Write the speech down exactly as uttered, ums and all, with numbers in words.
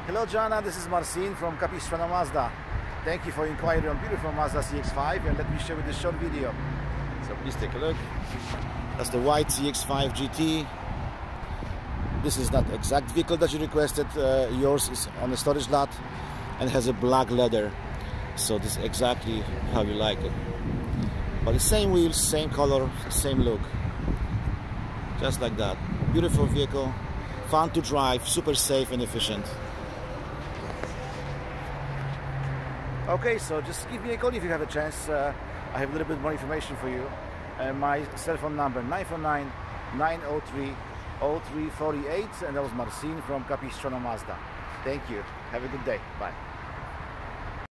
Hello Joanna, this is Marcin from CapoMazda. Thank you for inquiring on beautiful Mazda C X five, and let me show you this short video. So please take a look. That's the white C X five G T. This is not the exact vehicle that you requested. Uh, yours is on the storage lot and has a black leather. So this is exactly how you like it. But the same wheels, same color, same look. Just like that. Beautiful vehicle, fun to drive, super safe and efficient. Okay, so just give me a call if you have a chance. Uh, I have a little bit more information for you. Uh, my cell phone number nine four nine, nine zero three, zero three four eight, and that was Marcin from CapoMazda. Thank you. Have a good day. Bye.